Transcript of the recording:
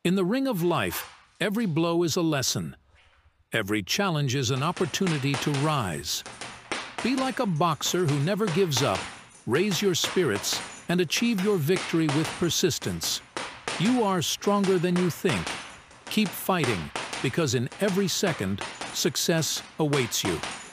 In the ring of life, every blow is a lesson. Every challenge is an opportunity to rise. Be like a boxer who never gives up, raise your spirits, and achieve your victory with persistence. You are stronger than you think. Keep fighting, because in every second, success awaits you.